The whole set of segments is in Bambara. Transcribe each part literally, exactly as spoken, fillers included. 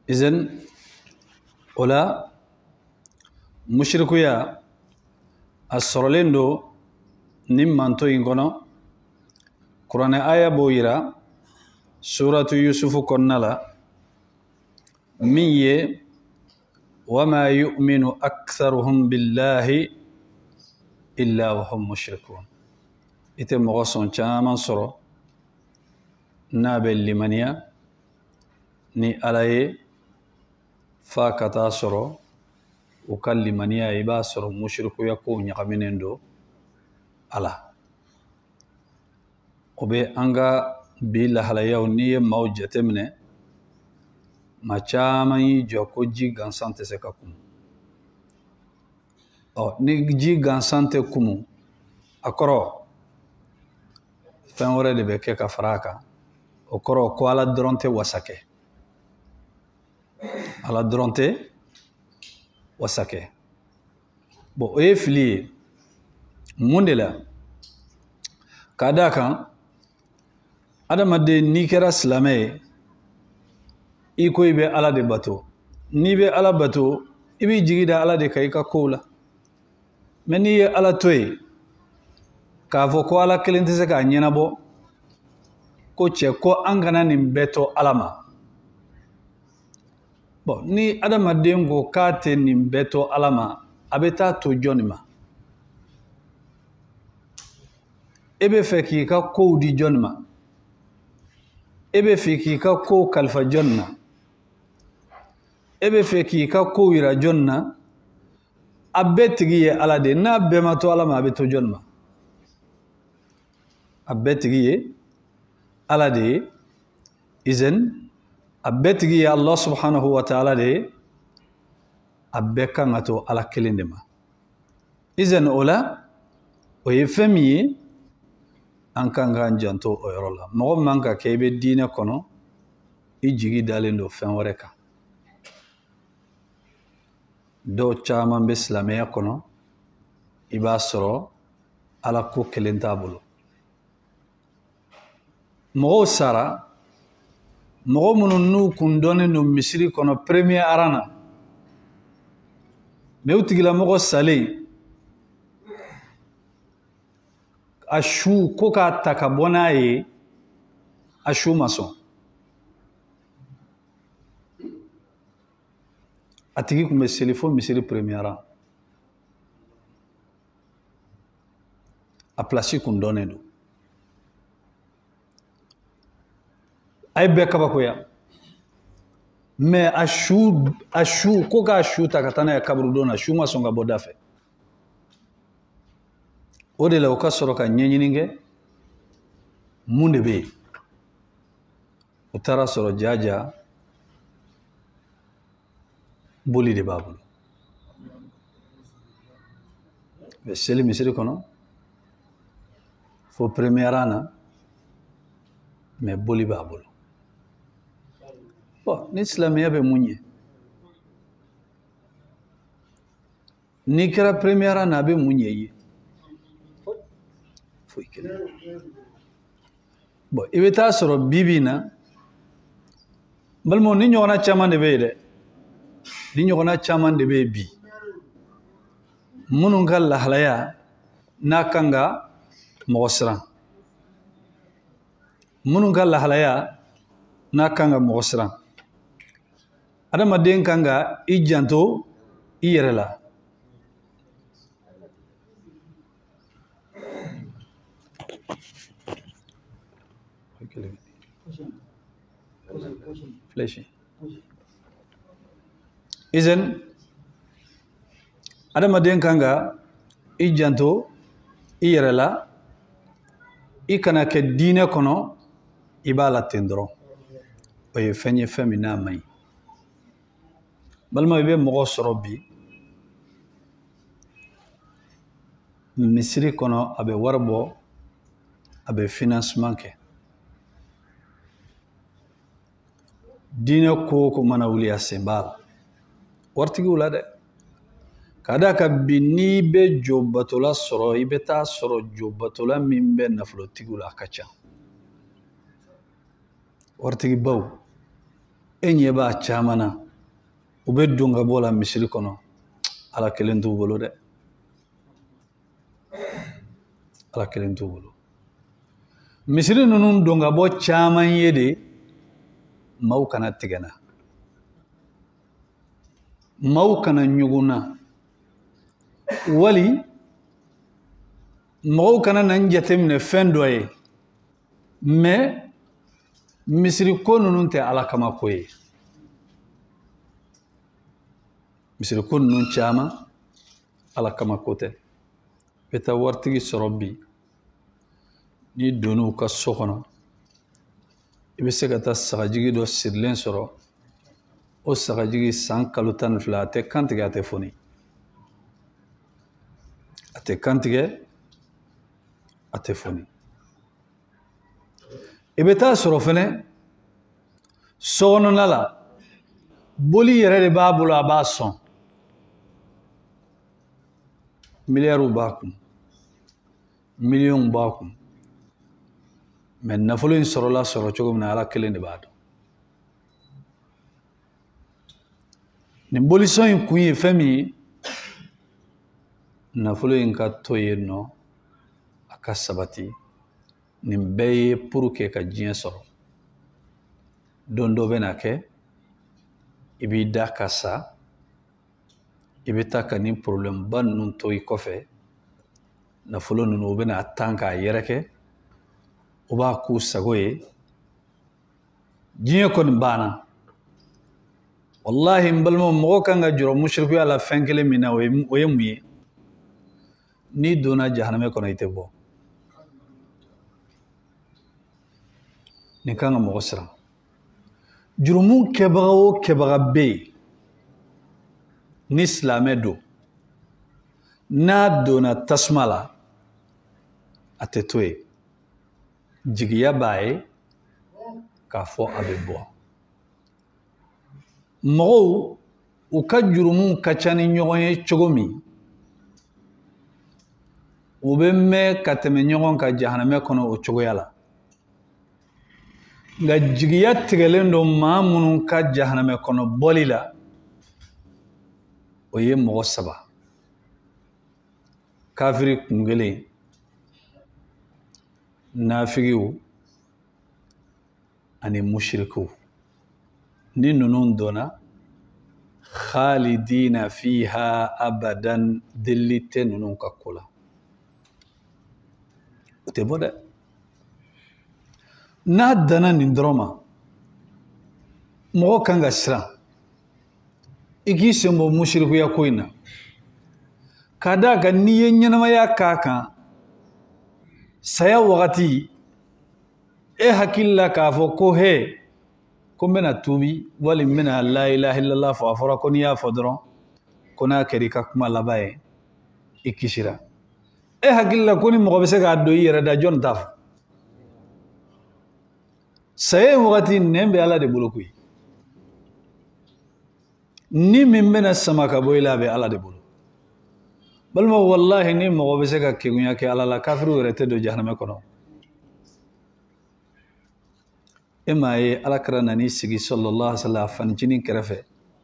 إذن ولا مشركو يا السرلين دو نم منتو ينقنا قرآن آية بويرا سورة يوسف كنلا مية وما يؤمن أكثرهم بالله إلا وهم مشركون إتم مغصون شامان سرو نابل لمنيا ni alaye fa kata soro ukalli maniya iba soro mushriku yakko nyakaminendo ala obe anga bila halayaw niye mawjatemne machama yi joko ji gansante se kakum o ni ji gansante kumu akoro fenwore de beke ka faraka okoro ko ala dronte wasake ala dronte wasake bo e fili mundela kadaka adama de nikera slame iko ibe ala de bato ni be ala bato ibi jigida ala de kay ka kola meni ala toy ka fo ko ala kelente se ka nyena bo ko che ko angana nim beto alama bon ni adama dengo kate nim beto alama abeta to jonima ebe feki ka ko di jonima ebe feki ka ko kalfa jonna ebe feki ka ko wira jonna abetigi ala de na bema to alama abeto jonima abetigi ala de izen abetigi Allah subhanahu wa ta'ala de abeka ngato ala kelindema izen ola o yefemi ankanga njanto oyrola mo manka kebe dina kono ijigi dalendo fenworeka do chama be islamiya kono ibasoro ala ko kelintabulo mo sara mo munu nu kundone no misri kono premier arana mewtigila mo sale ashu koka takabonaye ashu mason atigi kumbe selifo misri premier arana a place kundone do ay beka bakoya me ashu ashu koka ashu takatana ya kabru dona ashu masonga bodafe ode la ukasoro ka nyenyininge munde be utara soro jaja boli de babulu be seli misiri kono fo premierana me boli babulu bon ni islamiya be munye ni kera premiera na be munye yi foi kele bon ibeta soro bibina balmo ni nyona chaman de be de ni nyona chaman de be bi munun gal halaya nakanga mosran munun gal halaya nakanga mosran adama den kanga ijanto iyerela fleshi izen adama den kanga ijanto iyerela ikana ke dine kono ibala tendro oye fenye femina mai balma be mogo sorobi misri kono abe warbo abe financement ke dine ko ko mana wuliya sembal wartigi wula de kada ka bini be jobatola soro ibeta soro jobatola mimbe naflo tigula kacha wartigi baw enye ba chamana ubedunga bola misiri kono ala kelen tu bolo de ala kelen tu bolo misiri nunun donga bo chaman yede mau kana tigana mau kana nyuguna wali mau kana nan jatemne fendoye me misiri ko nunun te ala kama koye misiri ko nunun chama ala kama kote beta wartigi sorobi ni donu ka sokono ibe se ka ta sagajigi do sirlen soro o sagajigi san kalutan fla te kantige ate foni ate kantige ate foni ibe ta soro fene sono nala boli yere de babulu abason miliyaru bakum million bakum men nafolo in soro la soro chogo na ala kelen de bado ni boli so in kuyi femi nafolo in ka toye no aka sabati ni beye pour que ka jien soro dondo benake ibi dakasa ibi taka ni problem ban nun toyi kofe nafolo nunu bena tanka yereke oba ku sagoye jien kon bana wallahi mbalmo mo kanga juro mushriku ala fenkele mina oye muye ni dona jahanname kono itebo ni kanga mo sira jurumu kebago kebaga be ni islamedo na dona tasmala atetoe jigiya bae ka fo abebo mo u ka jurumu kachani nyogonye chogomi ubemme kateme nyogon ka jahanname kono o chogoyala nga jigiya tigelendo mamunun ka jahanname kono bolila oye mo saba kafiri kungele nafigiu ani mushriku ni nunun dona khalidina fiha abadan dillite nunun ka kula ute boda na dana nindroma mo kanga sira igi sembo mushriku ya koina kada ga niye nyanama ya kaka saya wakati e hakilla ka fo ko he ko mena tubi wali mena la ilaha illallah fa afara ko niya fodro kona keri ka kuma labaye ikishira e hakilla ko ni mo be se ga do yere da jon taf saya wakati nembe ala de bulokui ni min mena sama ka boyla be ala de bulu balma wallahi ni mo be se ga kigunya ke ala la kafiru rete do jahannama kono ema ye ala karana ni sigi sallallahu alaihi wasallam fanjini kerefe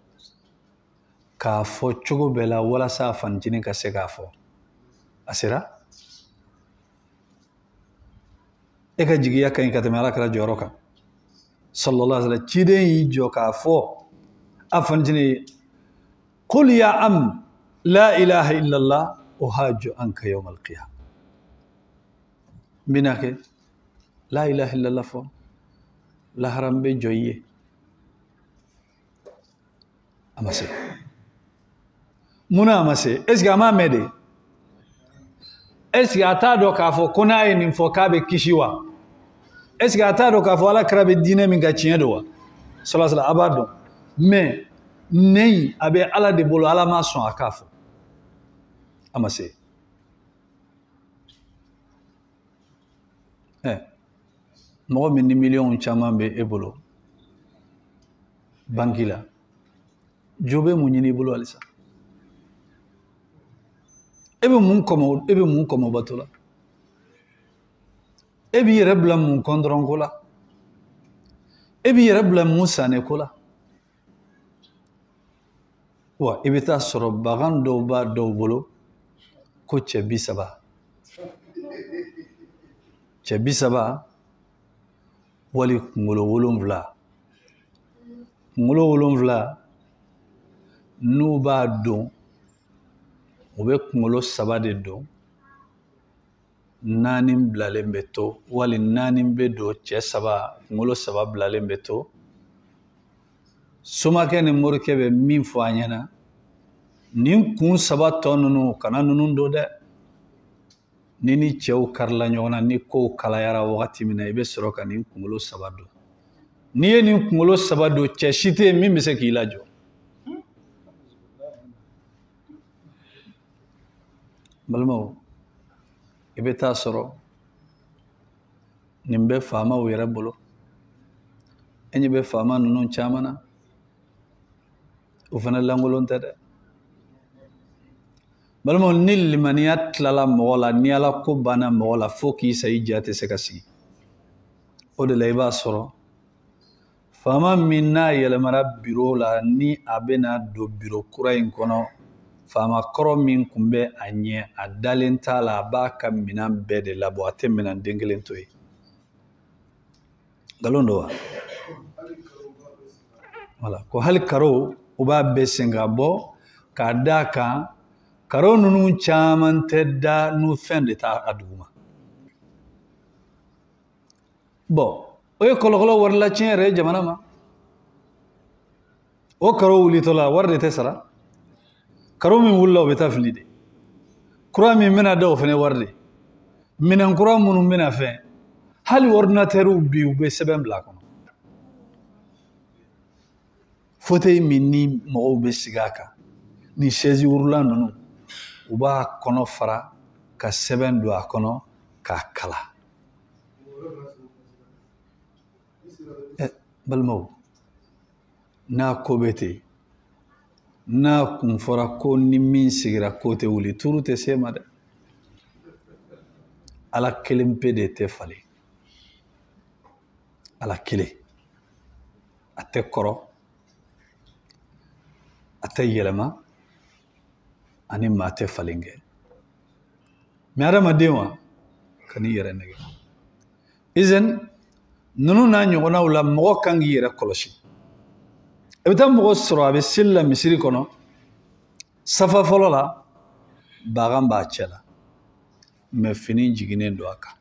ka fo chogo bela wala sa fanjini ka se ga fo asira e ka jigiya kan ka tamara kala joroka sallallahu alaihi wasallam chide yi jo ka fo afanjini qul ya am la ilaha illa allah uhajju anka yawm al-qiyamah minake la ilaha illa allah fo la harambe joye amase muna amase est-ce que ama mede est-ce que atado ka fo kuna ni fo kabe kishiwa est-ce que atado ka fo ala krabe dine min ga chiedo wa sallallahu alaihi abado mais nei abe ala de bolo ala ma son akafo amase eh mo min ni million chama be ebolo bankila jobe mu nyini bolo alisa ebe mun komo ebe mun komo batola ebi yere bla mun kondron kola ebi yere bla mun sane kola wa i bɛ taa sɔrɔ bagan dɔw b'a dɔw bolo ko cɛ bi saba cɛ bi saba wali kunkolo wolonfila kunkolo wolonfila n'u b'a don u bɛ kunkolo saba de don naani bilalen bɛ to wali naani bɛ don cɛ saba kunkolo saba bilalen bɛ to somakɛ ni morikɛ bɛ min fɔ an ɲɛna nin kun saba tɔ ninnu kana ninnu don dɛ ni ni cɛw karila ɲɔgɔn na ni kow kalayara wagati min na i bɛ sɔrɔ ka nin kunkolo saba don n'i ye nin kunkolo saba don cɛ si tɛ yen min bɛ se k'i lajɔ balimaw i bɛ taa sɔrɔ nin bɛ faamaw yɛrɛ bolo e ɲɛ bɛ faama ninnu caman na o fana lankolon tɛ dɛ balimaw ni limaniya tilala mɔgɔ la ni ala ko banna mɔgɔ la fo k'i sa i ja tɛ se ka sigi o de la i b'a sɔrɔ faama min n'a yɛlɛmara biro la ni a bɛna don biro kura in kɔnɔ faama kɔrɔ min kun bɛ a ɲɛ a dalen t'a la a b'a ka minan bɛɛ de labɔ a tɛ minan den kelen to yen nkalon don wa wala ko hali karo u b'a bɛɛ sen ka bɔ k'a d'a kan karo ninnu caman tɛ da n'u fɛn de t'a a duguma bɔn o ye kɔlɔkɔlɔ warila tiɲɛ yɛrɛ ye jamana ma o karo wulitɔla wari de tɛ sara karo min wulila o bɛ taa fili de kura min bɛna da o fana wari de minɛn kura minnu bɛna fɛn hali ordinatɛriw bi u bɛ sɛbɛn bila a kɔnɔ fauteuil min ni mɔgɔw bɛ sigi a kan ni chaise wurulan ninnu u b'a kɔnɔ fara ka sɛbɛn don a kɔnɔ k'a kala ɛ balimaw n'a ko bɛ ten n'a kun fɔra ko ni min sigira ko tɛ wuli turu tɛ se ma dɛ ala kelen pe de tɛ falen ala kelen a tɛ kɔrɔ a tɛ yɛlɛma ani maa tɛ falen kɛ mɛ adamaden wa ka n'i yɛrɛ nɛgɛ izɛn ninnu n'a ɲɔgɔnnaw la mɔgɔ kan k'i yɛrɛ kɔlɔsi i bɛ taa mɔgɔ sɔrɔ a bɛ seli la misiri kɔnɔ safa fɔlɔ la bagan b'a cɛ la mɛ fini jiginnen don a kan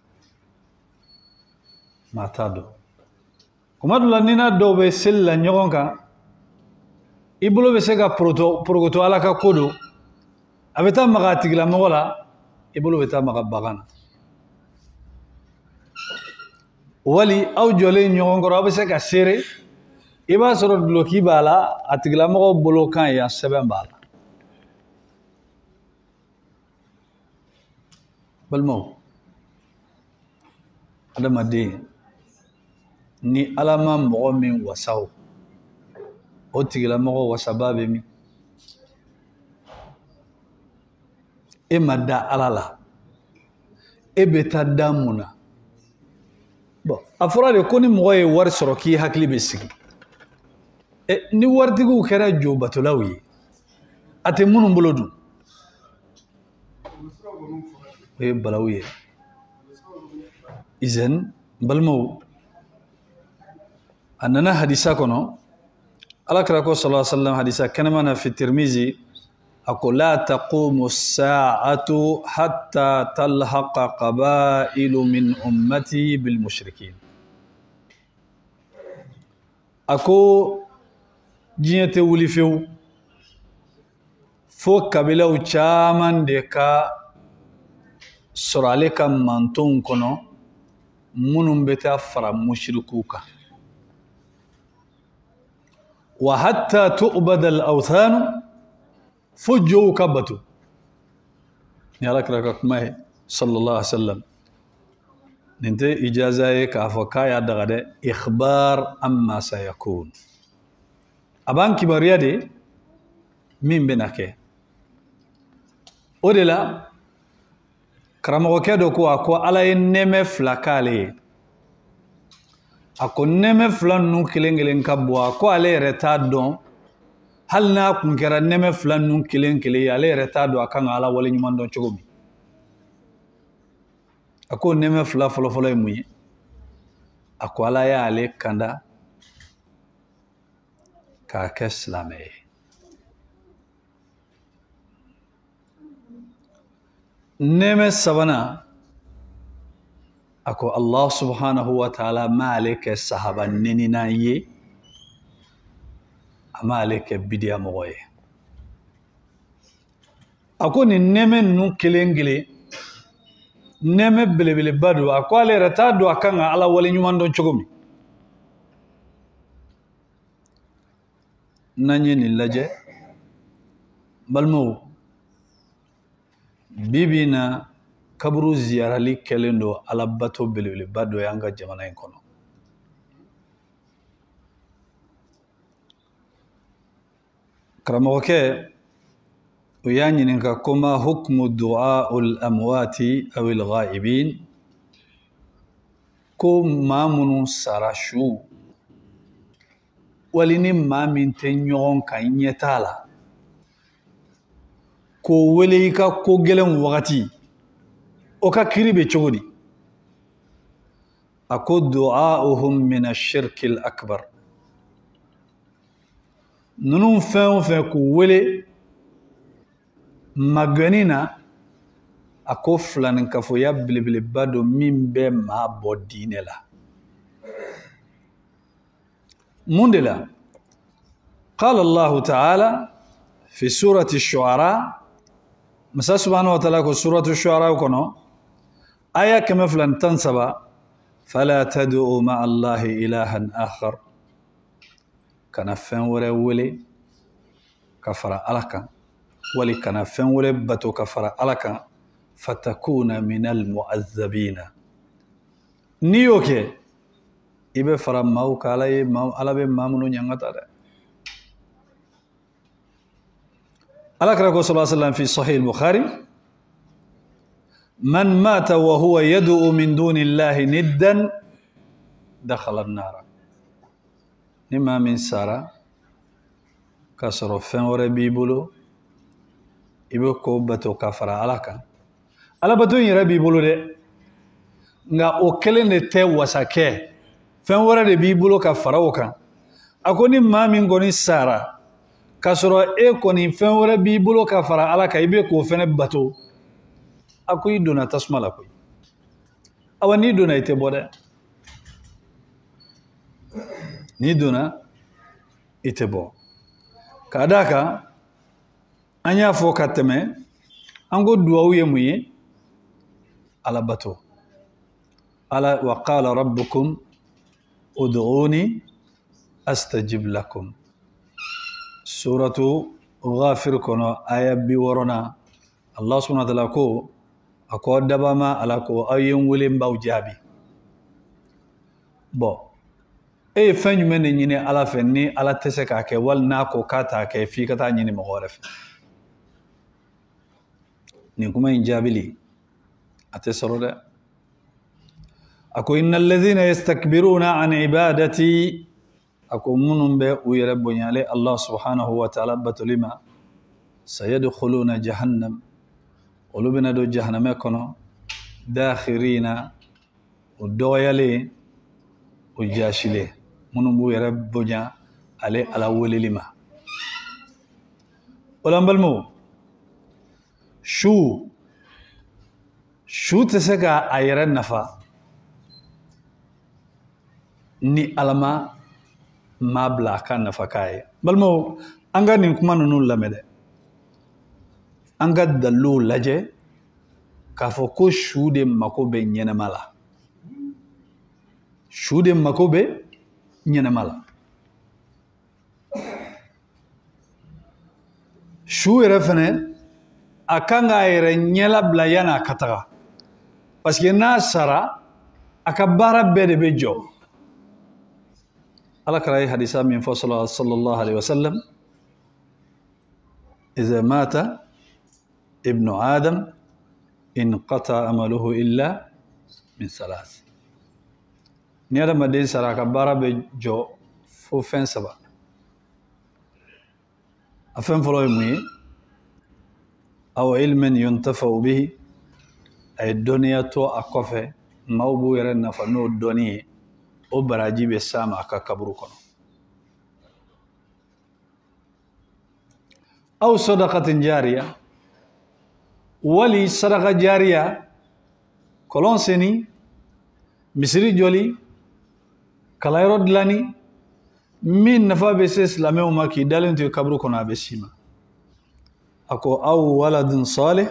maa t'a dɔn kuma dɔ la ni n'a dɔw bɛ seli la ɲɔgɔn kan i bolo bɛ se ka porokoto ala ka ko don a bɛ taa maga a tigilamɔgɔ la i bolo bɛ taa maga bagan na wali aw jɔlen ɲɔgɔn kɔrɔ aw bɛ se ka seere i b'a sɔrɔ duloki b'a la a tigilamɔgɔ bolo kan yan sɛbɛn b'a la balimaw adamaden ni ala ma mɔgɔ min wasaw o tigilamɔgɔ wasaba bɛ min e ma da ala la e bɛ taa da mun na bɔn a fɔra de ko ni mɔgɔ ye wari sɔrɔ k'i hakili bɛ sigi ni waritigiw kɛra jobatolaw ye a tɛ minnu bolo dun o ye balaw ye izɛn balimaw a nana hadisa kɔnɔ alakira ko sallallahu alaihi wasallam hadisa kɛnɛma na fi tirmizi a ko la taqumu sa'atu hatta talhaqa qabailu min ummati bil mushrikin a ko diɲɛ tɛ wuli fewu fo kabilaw caman de ka sɔrɔ ale ka mantonw kɔnɔ minnu bɛ taa fara mushrikiw kan wa hatta tu'bada al-awthan fo jow ka bato ni alakira ka kuma ye sallallahu alaihi wasallam nin tɛ ijaza ye k'a fɔ k'a y'a daga dɛ ikhbar amma sayakun a b'an kibariya de min bɛna kɛ o de la karamɔgɔkɛ dɔ ko a ko ala ye nɛmɛ fila k'ale ye a ko nɛmɛ fila ninnu kelen kelen ka bɔ a ko ale yɛrɛ t'a dɔn hal n'a kun kɛra nɛmɛ fila ninnu kelen kelen ye ale yɛrɛ t'a dɔn a kan ka ala wale ɲuman dɔn cogo min a ko nɛmɛ fila fɔlɔfɔlɔ ye mun ye a ko ala y'ale kanda k'a kɛ silamɛ ye nɛmɛ sabanan a ko Allah subhanahu wa ta'ala m'ale kɛ sahaba neninan ye a m'ale kɛ bidiya mɔgɔ ye a ko nin nɛmɛ ninnu kelen kelen nɛmɛ belebeleba don a ko ale yɛrɛ t'a dɔn a kan ka ala wale ɲuman dɔn cogo min n'an ye nin lajɛ balimaw bibi na kaburu ziyarali kɛlen don ala bato belebeleba dɔ ye an ka jamana in kɔnɔ karamɔgɔkɛ u y'a ɲininka ko ma hukmu du'a'ul amwati awil ghaibin ko maa minnu sara su wali ni maa min tɛ ɲɔgɔn kan ɲɛ t'a la ko wele i ka ko gɛlɛn wagati o ka kiri bɛ cogo di a ko du'a'uhum min ash-shirkil akbar ninnu fɛn o fɛn k'u wele magani na a ko filaninkafoya belebeleba don min bɛ maa bɔ diinɛ la mun de la qala Allahu ta'ala fi surati ash-shu'ara masa subhanahu wa ta'ala ko suratu ash-shu'ara kono aya kɛmɛ fila ni tan ni saba fala tad'u ma'a Allahi ilahan akhar kana fɛn wɛrɛ wele ka fara ala kan wali kana fɛn wɛrɛ bato ka fara ala kan fatakuna minal mu'azzabina ni y'o kɛ i bɛ fara maaw ka ala ye ala bɛ maa minnu ɲangata dɛ ala kira ko sallallahu alaihi wasallam fi sahih al-bukhari man mata wa huwa yad'u min duni allahi niddan dakhala an-nar ni maa min sara ka sɔrɔ fɛn wɛrɛ b'i bolo i bɛ ko bato ka fara ala kan ala bato in yɛrɛ b'i bolo dɛ nka o kelen de tɛ wasakɛ fɛn wɛrɛ de b'i bolo ka fara o kan a ko ni maa min kɔni sara ka sɔrɔ e kɔni fɛn wɛrɛ b'i bolo ka fara ala kan i bɛ k'o fɛnɛ bato a ko i donna tasuma la koyi awa n'i donna i tɛ bɔ dɛ n'i donna i tɛ bɔ k'a d'a kan an y'a fɔ ka tɛmɛ an ko duwawu ye mun ye ala bato ala wa qala rabbukum ud'uni astajib lakum suratu ghafir kono aya bi wɔɔrɔna Allah subhanahu wa ta'ala ko a ko dabama ala ko aw ye n wele n b'aw jaabi bon e ye fɛn jumɛn de ɲini ala fɛ ni ala tɛ se k'a kɛ wali n'a ko k'a t'a kɛ f'i ka taa ɲini mɔgɔ wɛrɛ fɛ nin kuma in jaabili a tɛ sɔrɔ dɛ a ko innal ladhina yastakbiruna an ibadati a ko minnu bɛ u yɛrɛ bonyale Allah subhanahu wa ta'ala batoli ma sayadkhuluna jahannam olu bɛna don jahannamɛ kɔnɔ dakhirina o dɔgɔyalen o jaasilen minnu b'u yɛrɛ bonya ale ala weleli ma o la n balimaw su su tɛ se ka a yɛrɛ nafa ni ala ma maa bila a ka nafa k'a ye balimaw an ka nin kuma ninnu lamɛn dɛ an ka daliluw lajɛ k'a fɔ ko su de mako bɛ ɲɛnɛma la su de mako bɛ ɲɛnɛma la su yɛrɛ fɛnɛ a kan k'a yɛrɛ ɲɛ labila yanni a ka taga parce que n'a sara a ka baara bɛɛ de bɛ jɔ ala kɛra ye hadisa min fɔ sallallahu alaihi wasallam iza mata ibnu adam inqata amaluhu illa min salas ni adamaden sara a ka baara bɛ jɔ fo fɛn saba أفهم فلوي مي أو علم ينتفع به أي الدنيا تو أكفى ما هو يرنا فنو الدنيا أو براجي بسامع ككبروكنا أو صدقة جارية ولي صدقة جارية كلون سني مصري جولي كلايرود لاني من نفا بسيس لاميو ماكي دالين تو كبروكنا بسيما أكو أو ولد صالح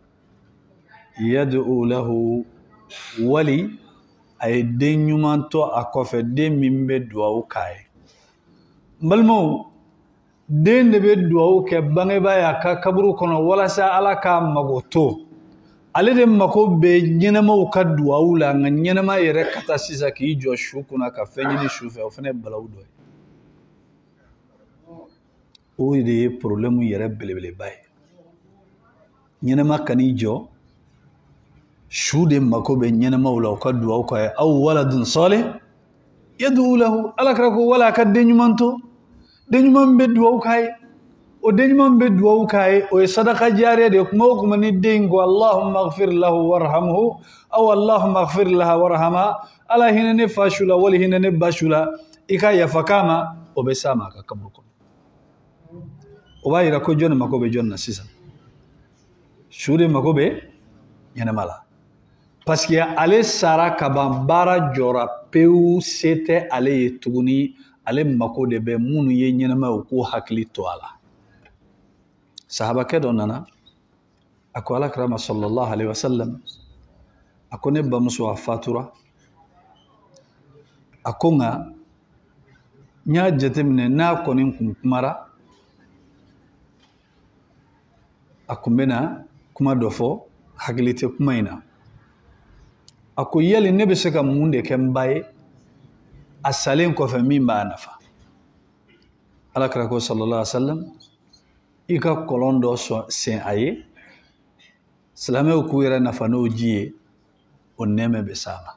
يدعو له ولي أي دين يمان تو أكوف دين من بدواو كاي بلمو دين بدواو كباني بايا كبرو كنا ولا سألا كام مغوتو على دم مكو بينما وكدواو لا نينما يركتا سيسا كي جو شوكنا كفني شوفه وفني بلاو دوي او دي بروبلم يرب بلي بلي باي نينما كاني جو شود مكو بينما ولا وكدواو كاي او ولد صالح يدعو له على كركو ولا كدين يمانتو دين يمان بدواو كاي ودين من بدو كاي وصدقة جارية يكموك من الدين اللهم اغفر له وارحمه أو اللهم اغفر لها وارحمها ألا هنا نفاشولا ولا هنا نباشولا إكا يفكاما وبساما كبركم وبايرا كو جون مكو بجون نسيسا شوري مكو بي ينمالا باسكي علي سارا كبان بارا جورا بيو سيتي علي يتغني علي مكو دي بي مونو ينما وكو حكلي توالا صحابة كده نانا أكو على كرامة صلى الله عليه وسلم أكو نبى مسوا فاتورة أكو نا نيا جتمنا نا كونين كمارا أكو منا كما دفو حقلتي كماينا أكو يالي نبي سكا مونde كمباي أسالين كوفمين بانفا على كرامة صلى الله عليه وسلم ika kolondo so sen aye salame ku yera nafano jiye oneme besama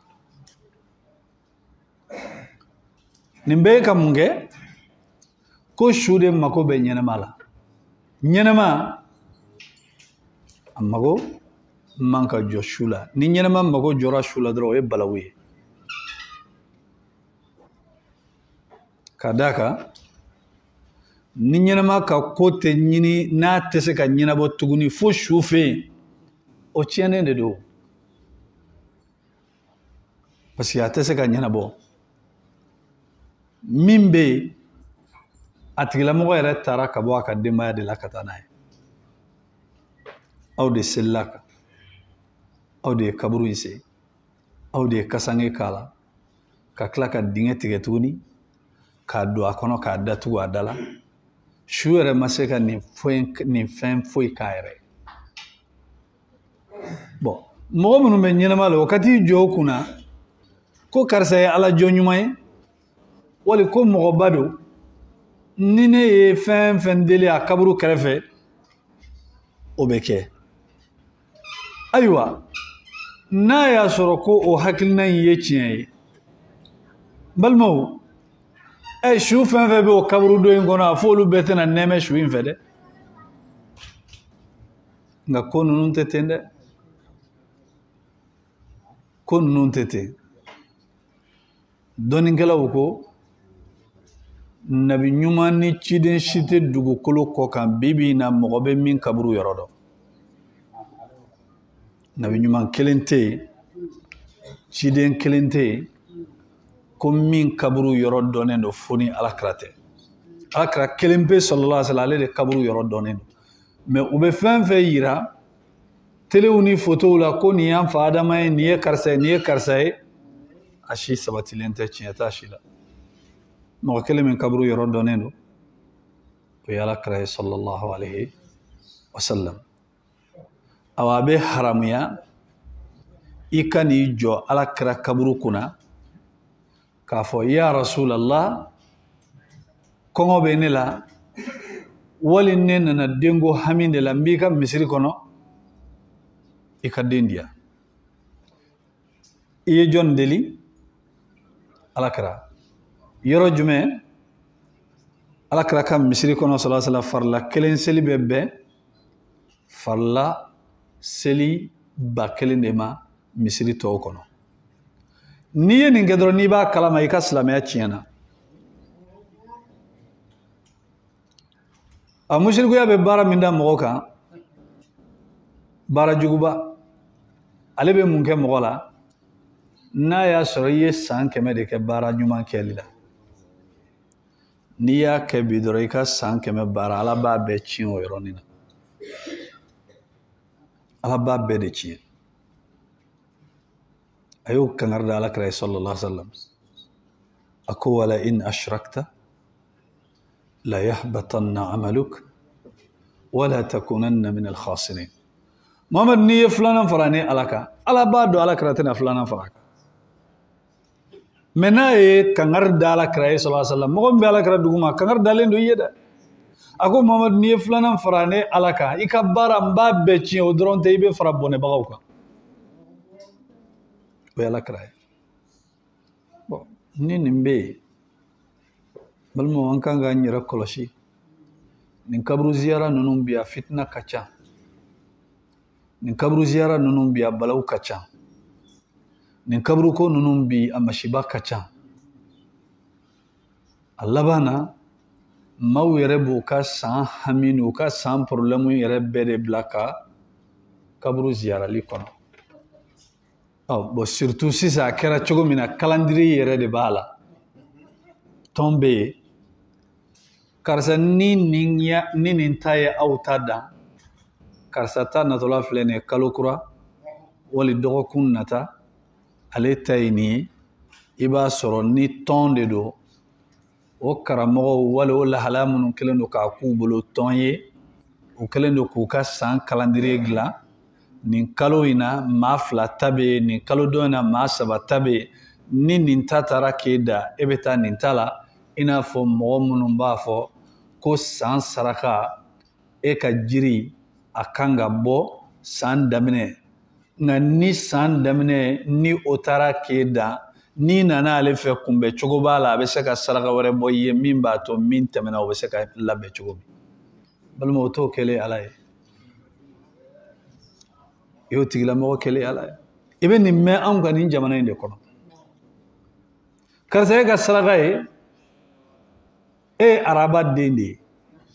nimbe kamunge ko shude mako be nyana mala nyana ma amago manka joshula ni nyana ma mago jora shula dro e balawi kadaka ni ɲɛnama ka ko tɛ ɲini n'a tɛ se ka ɲɛnabɔ tuguni fo su fɛ o tiɲɛnen de don parce que a tɛ se ka ɲɛnabɔ min bɛ yen a tigilamɔgɔ yɛrɛ taara ka bɔ a ka denbaya de la ka taa n'a ye aw de selila kan aw de ye kaburu in sen aw de ye kasange k'a la ka tila ka dingɛ tigɛ tuguni k'a don a kɔnɔ k'a datugu a da la su yɛrɛ ma se ka nin fɛn foyi k'a yɛrɛ bon mɔgɔ minnu bɛ ɲɛnama la o ka t'i jɔ o kunna ko karisa ye ala jɔ ɲuman ye wali ko mɔgɔba don ni ne ye fɛn fɛn deli a kaburu kɛrɛfɛ o bɛ kɛ ayiwa n'a y'a sɔrɔ ko o hakilina in ye tiɲɛ ye balimaw ɛ su fɛn fɛn bɛ o kaburu dɔ in kɔnɔ a fɔ olu bɛɛ tɛna nɛmɛ su in fɛ dɛ nka ko ninnu tɛ ten dɛ ko ninnu tɛ ten dɔnnikɛlaw ko nabi ɲuman ni ciden si tɛ dugukolo kɔ kan bi bi in na mɔgɔ bɛ min kaburu yɔrɔ dɔn nabi ɲuman kelen tɛ yen ciden kelen tɛ yen ko min kaburu yɔrɔ dɔnnen don fo ni alakira tɛ alakira kelen pe sallallahu alaihi wasallam ale de kaburu yɔrɔ dɔnnen don mais u bɛ fɛn fɛn yira telew ni photow la ko nin y'an fa adama ye nin ye karisa ye nin ye karisa ye a si sabatilen tɛ tiɲɛ t'a si la mɔgɔ kelen min kaburu yɔrɔ dɔnnen don o ye alakira ye sallallahu alaihi wasallam awa a bɛ haramuya i ka n'i jɔ alakira kaburu kunna k'a fɔ ya rasulallah kɔngɔ bɛ ne la wali ne nana denko hami de la n b'i ka misiri kɔnɔ i ka den diya i ye jɔn deli alakira yɔrɔ jumɛn ala kira ka misiri kono sallallahu alaihi wasallam farla kelen seli bebe farla seli ba kelen de ma misiri to kono ni ye nin gedro ni ba kalama i ka silamaya tiɲɛna a musirikuya be baara min da mɔgɔ kan baara juguba ale be mun kɛ mɔgɔ la n'a y'a sɔrɔ i ye san kɛmɛ de kɛ baara ɲuman kɛli la n'i y'a kɛ bi dɔrɔn i ka san kɛmɛ baara ala b'a bɛɛ tiɲɛ o yɔrɔnin na ala b'a bɛɛ de tiɲɛ a y'o kangari da alakira sallallahu alaihi wasallam a ko wala in ashrakta la yahbatanna amaluk wala takunanna min al-khasirin Muhammad n'i ye filanan fara ni ala kan ala b'a dɔn alakira tɛna filanan fara kan mais n'a ye kangari da alakira sallallahu alaihi wasallam mɔgɔ min bɛ alakira duguma kangari dalen don i ye dɛ a ko Muhammad n'i ye filanan fara ni ala kan i ka baara n b'a bɛɛ tiɲɛ o dɔrɔn tɛ i bɛ fara bɔnɛbagaw kan o ye alakira ye bon ni nin bɛ yen balimaw an kan k'an yɛrɛ kɔlɔsi nin kaburu ziyara ninnu bi a fitina ka ca nin kaburu ziyara ninnu bi a balaw ka ca nin kaburu ko ninnu bi a masiba ka ca a laban na maaw yɛrɛ b'u ka san hami n'u ka san problème yɛrɛ bɛɛ de bila ka kaburu ziyarali kɔnɔ ɔ bon surtout sisan a kɛra cogo min na calendrier yɛrɛ de b'a la tɔn bɛ yen karisa ni nin ya ni nin ta ye aw ta dan karisa ta natɔla filɛ nin ye kalo kura wali dɔgɔkun nata ale ta ye nin ye i b'a sɔrɔ ni tɔn de don o karamɔgɔw wali o lahalaya minnu kɛlen don k'a k'u bolo tɔn ye u kɛlen don k'u ka san calendrier dilan nin kalo in na maa fila ta bɛ yen nin kalo dɔ in na maa saba ta bɛ yen ni nin ta taara k'e da e bɛ taa nin ta la i n'a fɔ mɔgɔ minnu b'a fɔ ko san saraka e ka jiri a kan ka bɔ san daminɛ nka ni san daminɛ ni o taara k'e da n'i nana ale fɛ kunbɛ cogo b'a la a bɛ se ka saraka wɛrɛ bɔ i ye min b'a to min tɛmɛna o bɛ se ka labɛn cogo min balima o t'o kɛlen ala ye i y'o tigilamɔgɔ kɛlen ala ye i bɛ nin mɛn anw ka nin jamana in de kɔnɔ karisa e ka saraka ye e ye araba den de ye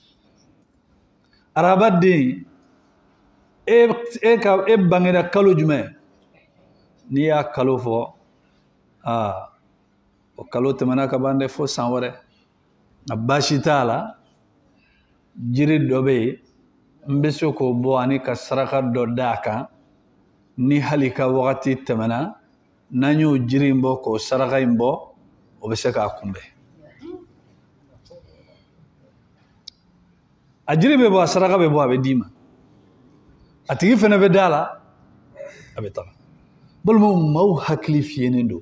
araba den e e ka e bangera kalo jumɛn n'i y'a kalo fɔ aa o kalo tɛmɛna ka ban dɛ fo san wɛrɛ nka baasi t'a la jiri dɔ bɛ yen n bɛ se k'o bɔ ani ka saraka dɔ d'a kan ni hali ka wagati tɛmɛna n'an y'o jiri in bɔ k'o saraka in bɔ o bɛ se k'a kunbɛn a jiri bɛ bɔ a saraka bɛ bɔ a bɛ d'i ma a tigi fana bɛ da la a bɛ taga balimaw maaw hakili fiyɛnen don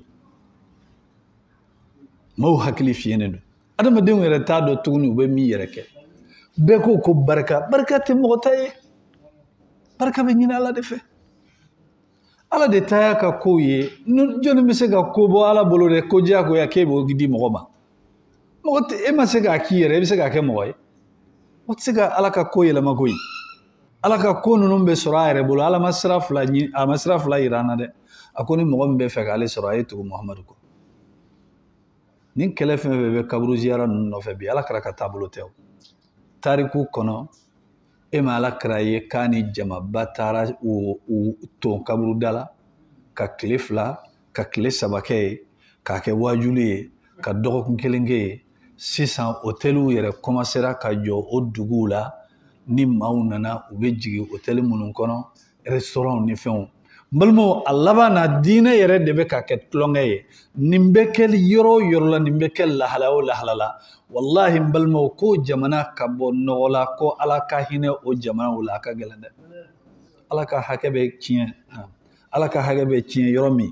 maaw hakili fiyɛnen don adamadenw yɛrɛ t'a dɔn tuguni u bɛ min yɛrɛ kɛ bɛɛ ko ko barika barika tɛ mɔgɔ ta ye barika bɛ ɲini ala de fɛ ala de ta y'a ka kow ye jɔnni bɛ se ka ko bɔ ala bolo dɛ ko diyagoya k'e b'o di mɔgɔ ma mɔgɔ tɛ e ma se k'a k'i yɛrɛ e bɛ se k'a kɛ mɔgɔ ye o tɛ se ka ala ka ko yɛlɛma koyi ala ka ko ninnu bɛ sɔrɔ a yɛrɛ bolo ala ma sira fila ɲini a ma sira fila yira an na dɛ a ko ni mɔgɔ min bɛ fɛ k'ale sɔrɔ a ye tugu muhamadu kɔ nin kɛlɛ fɛn fɛn bɛ kaburu ziyara ninnu nɔfɛ bi ala kɛra ka taabolo tɛ o tariku kɔnɔ e ma ala kɛra ye k'a ni jamaba taara u ton kaburu da la ka tile fila ka tile saba kɛ ye k'a kɛ wajuli ye ka dɔgɔkun kelen kɛ ye sisan hôteliw yɛrɛ commencera ka jɔ o duguw la ni maaw nana u bɛ jigin hôtel minnu kɔnɔ restaurant ni fɛnw balimaw a laban na diinɛ yɛrɛ de bɛ ka kɛ tulonkɛ ye nin bɛ kɛ yɔrɔ o yɔrɔ la nin bɛ kɛ lahala o lahala la wallahi balimaw ko jamana ka bɔ nɔgɔ la ko ala ka hinɛ o jamana o la a ka gɛlɛn dɛ ala ka hakɛ bɛ tiɲɛ ala ka hakɛ bɛ tiɲɛ yɔrɔ min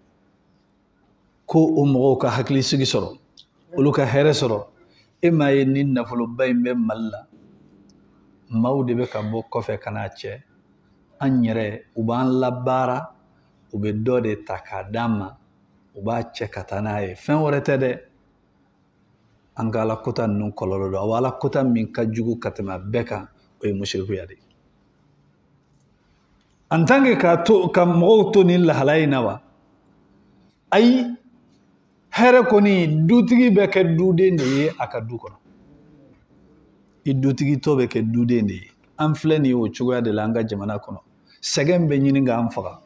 ko o mɔgɔw ka hakili sigi sɔrɔ olu ka hɛrɛ sɔrɔ e m'a ye ni nafoloba in bɛ mali la maaw de bɛ ka bɔ kɔfɛ ka n'a cɛ an yɛrɛ u b'an labaara u bɛ dɔ de ta k'a d'an ma u b'a cɛ ka taa n'a ye fɛn wɛrɛ tɛ dɛ an ka ala kota ninnu kɔlɔlɔ dɔn awa ala kota min ka jugu ka tɛmɛ bɛɛ kan o ye musirikuya de en tant que ka to ka mɔgɔw to ni lahala in na wa ayi hɛrɛ kɔni dutigi bɛ kɛ duden de ye a ka du kɔnɔ i dutigi tɔ bɛ kɛ duden de ye an filɛ nin o cogoya de la an ka jamana kɔnɔ sɛgɛn bɛ ɲini k'an faga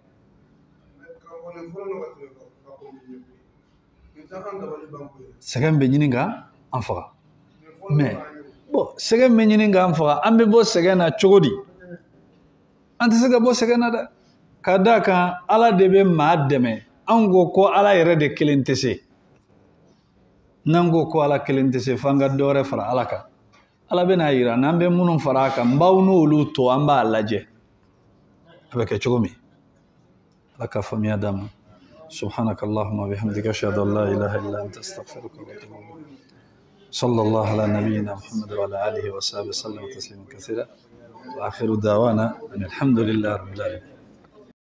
sɛgɛn bɛ ɲini k'an faga mais bon sɛgɛn bɛ ɲini k'an faga an bɛ bɔ sɛgɛn na cogo di an tɛ se ka bɔ sɛgɛn na dɛ ka d'a kan ala de bɛ maa dɛmɛ an ko ko ala yɛrɛ de kelen tɛ se n'an ko ko ala kelen tɛ se f'an ka dɔ wɛrɛ fara ala kan ala bɛna yira n'an bɛ minnu fara a kan n baw n'olu to an b'a lajɛ a bɛ kɛ cogo min ala ka faamuya d'an ma سبحانك اللهم وبحمدك أشهد أن لا إله إلا أنت أستغفرك وأتوب إليك صلى الله على نبينا محمد وعلى آله وصحبه وسلم تسليما كثيرا وآخر دعوانا أن الحمد لله رب العالمين